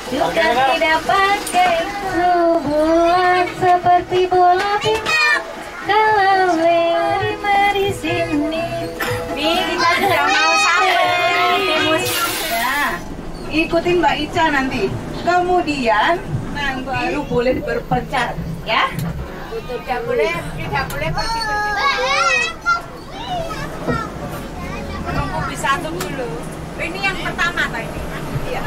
juga tidak pakai hubungan seperti bola bintang. Kalau lima di sini, nih kita sudah mau sampai di musiknya. Ikutin Mbak Ica nanti. Kemudian baru boleh berpencar, ya? Tidak boleh pergi. Menunggu bisa dulu. Ini yang pertama tadi. Iya.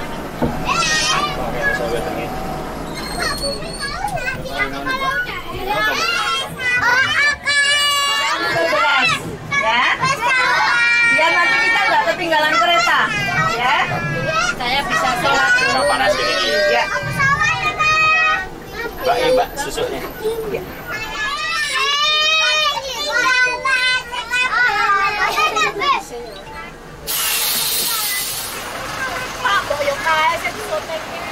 Ya. Biar nanti kita nggak ketinggalan kereta, ya. Saya bisa sholat dulu. Panas ini. Ya. Mbak, ya Mbak, susunya. Ya. Pak, boyo kae sing syuting iki.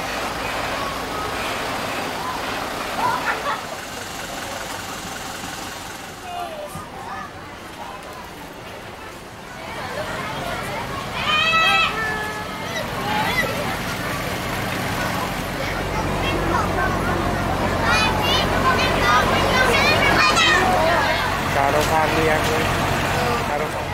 Karo kami aku. Karo kami.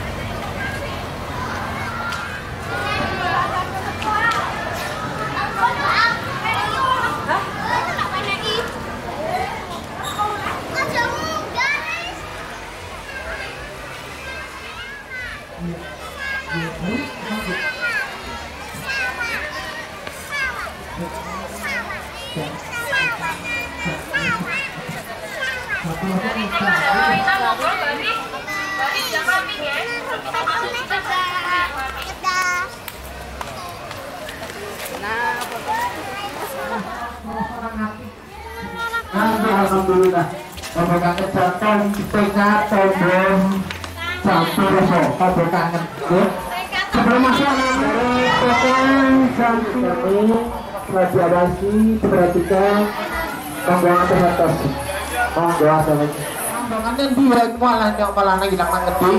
Alhamdulillah, Bapak kangen jantan, PK, tombol, satu rasa, Bapak kangen. Sebelum masuk dari PK, jantan ini telah diawasi, diperhatikan, pembuangan terbatas. Monggo ada lagi. Pembuangan dia malah hilang ngerti.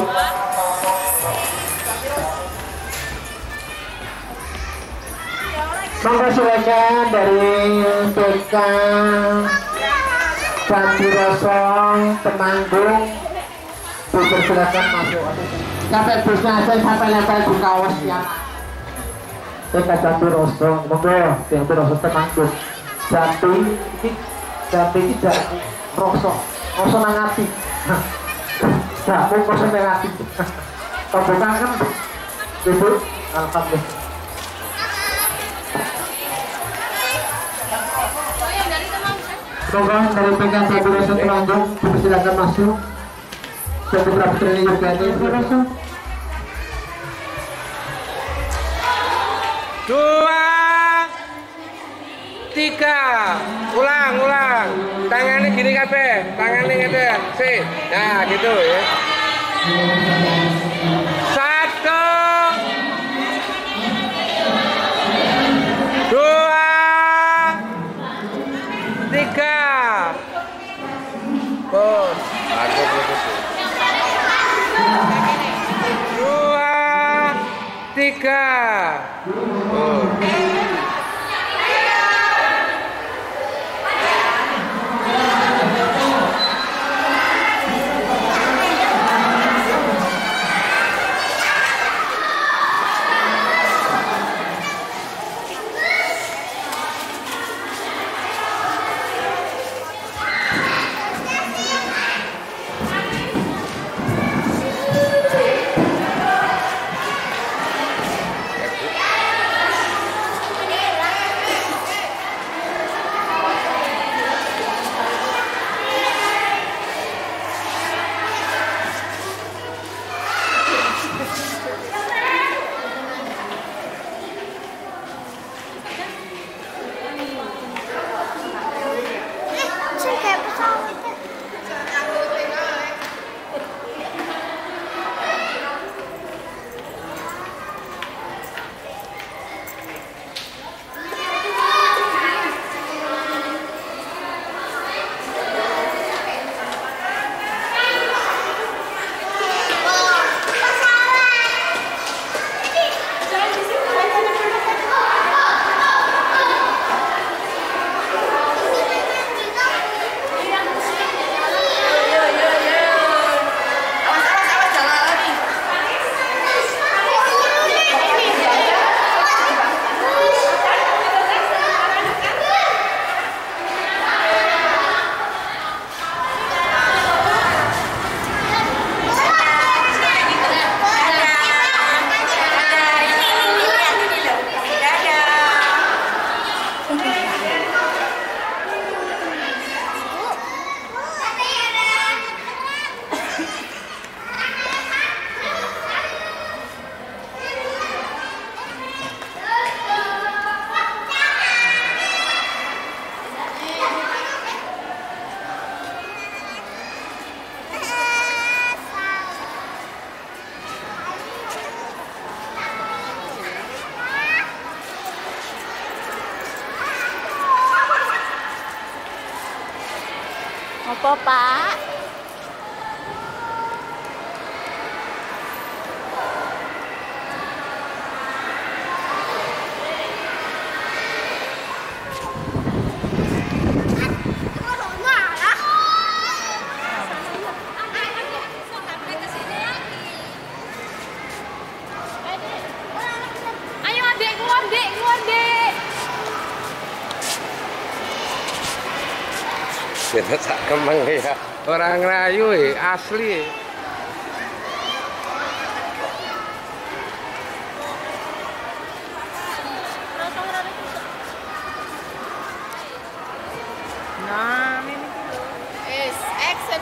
Monggo silakan dari PK Candi Rosong Temanggung, dipersilakan masuk. Sampai busnya aja sampai lempel di kawas ya. PK Candi Rosong, monggo Candi Rosong Temanggung. Jati tidak rosong, rosong nangati. Jamu rosong nangati. Tombol kangen, ibu, alhamdulillah. Program dari PK Candi Rosong Temanggung, dipersilakan masuk. Dan beberapa training juga ada yang Rosong. 2, 3, ulang. Tangannya gini kabeh, tangannya ngeten. Sih. Nah, gitu ya. 1, 2, 3. Bos, aku putus. 2, 3. Apa, Pak? Ayo adik, keluar dek, keluar dek. Kita tak kemeng ya. Orang Rayu asli. Nah, ini is action.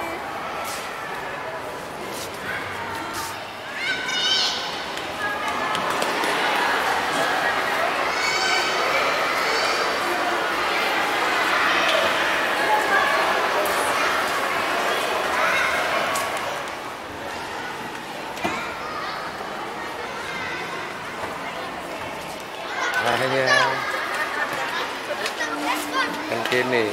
Akhirnya kan kini.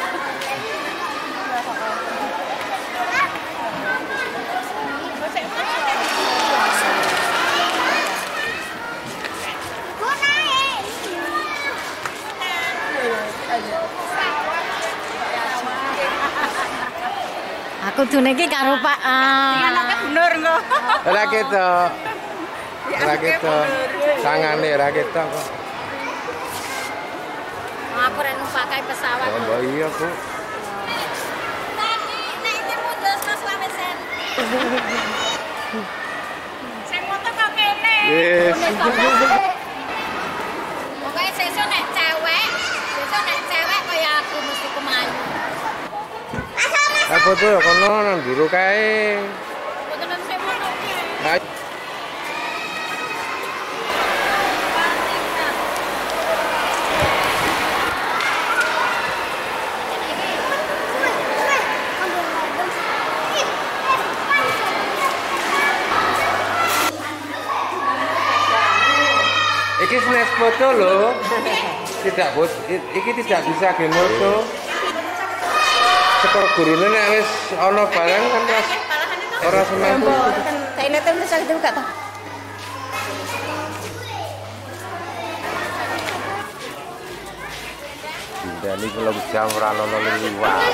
Aku tuh iki karo Pak. Anaknya bener kok. Ora ketok. Ora ketok. Tangane ora ketok kok. Aku rek pakai pesawat. Oh, mbak iya, Bu. Tadi nek iki mundur Mas Wamesen. Sing moto kok kene. Yes. Pokoke sesuk nek cewek kaya aku mesti kemayu. Apa tuh kono nang nduru kae. Boten sing mono ki. Ayo. Iki snack foto loh. Iki tidak bisa game foto. Sekor gurune nek wis ana barang kan ora semampu. Tak ini tuh bisa dibuka toh. Dindani kalau jam ora ono liwat.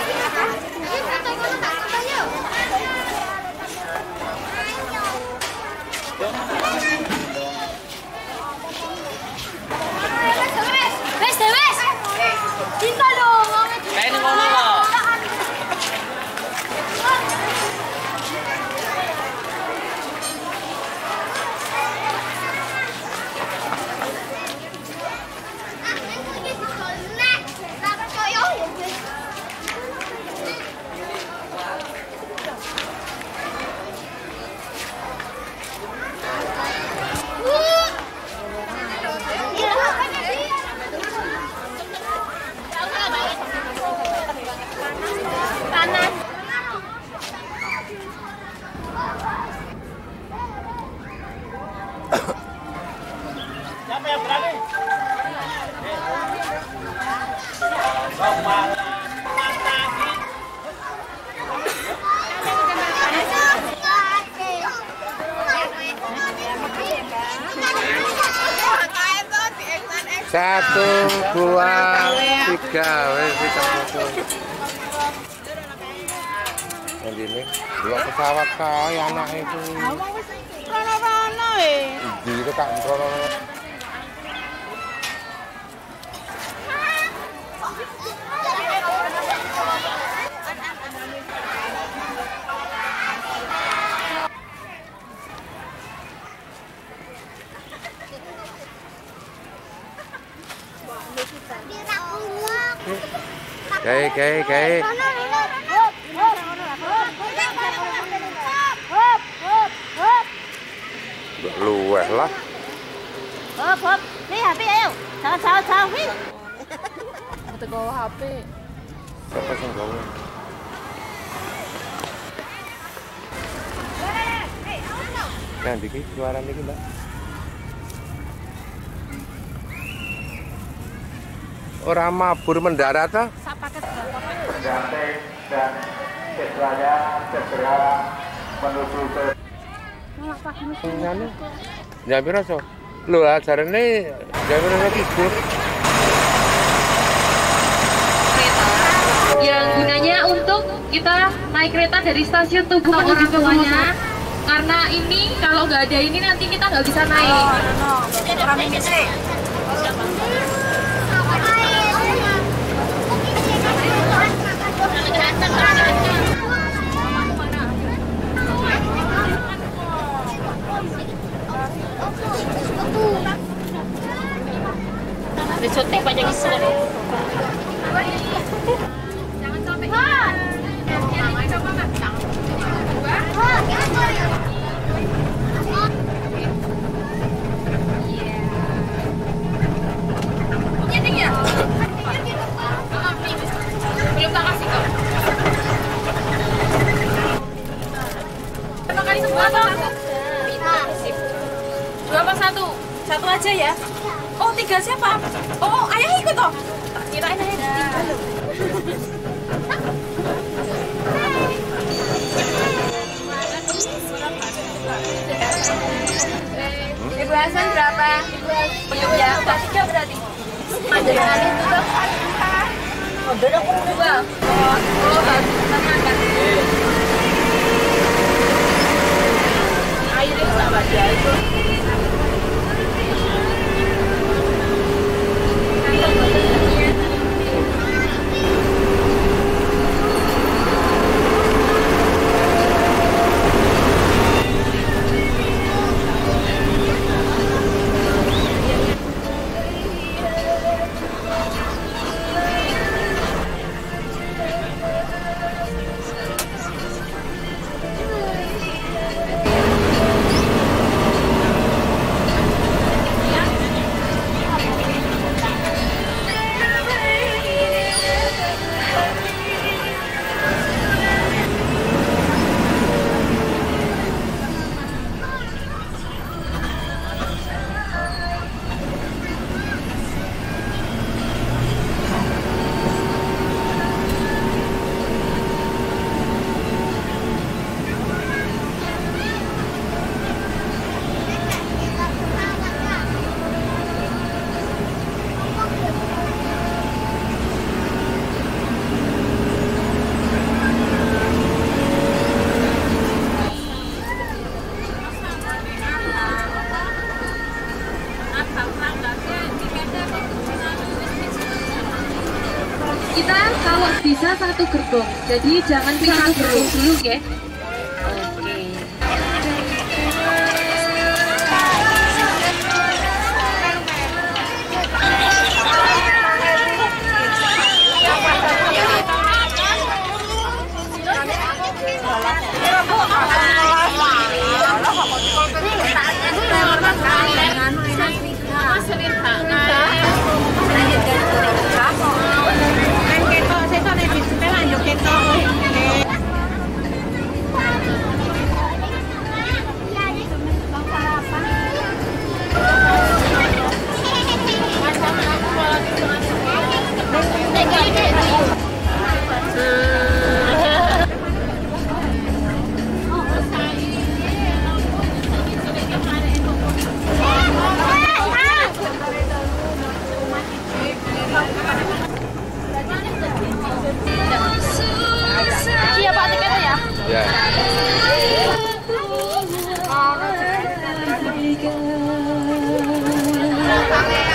Wes. Cinta dong. Kayak ngono lho. Siapa yang berani? Satu, dua, tiga, wes kita foto. Yang ini dua pesawat kaya anak itu. Rono-rono Di itu tak rono. Kayak. Luweh lah. Hop. Nih HP ayo. Salah. Wih. Aku gawa HP. Siapa sing gawe? Nah, dikit suara niki, Mbak. Ora mabur mendarat ta? Sak paket berapa? Ganteng. dan setelahnya segera menuju ke ya piro so? Lho ajarane ya piro tidur. Kereta yang gunanya untuk kita naik kereta dari stasiun Tugu menuju ke Wanya. Karena ini kalau nggak ada ini nanti kita nggak bisa naik. Disuntik banyak isu. Jangan sampai. Coba Mas. Belum tak kasih kok. Berapa kali semua toh? Dua apa satu? Satu aja ya. Oh, 3 siapa? Oh, ayah ikut toh? Tak kirain ayah tinggal loh. Ibu Hasan berapa? Belum ya, udah 3 berarti. Majalah itu tuh. Oh, beda pun 2. Oh, bagus. Sama kan? Airnya sama aja itu. Kita kalau bisa 1 gerbong, jadi jangan pisah gerbong dulu ya. Iya Pak, tiketnya ya? Ya. Oh,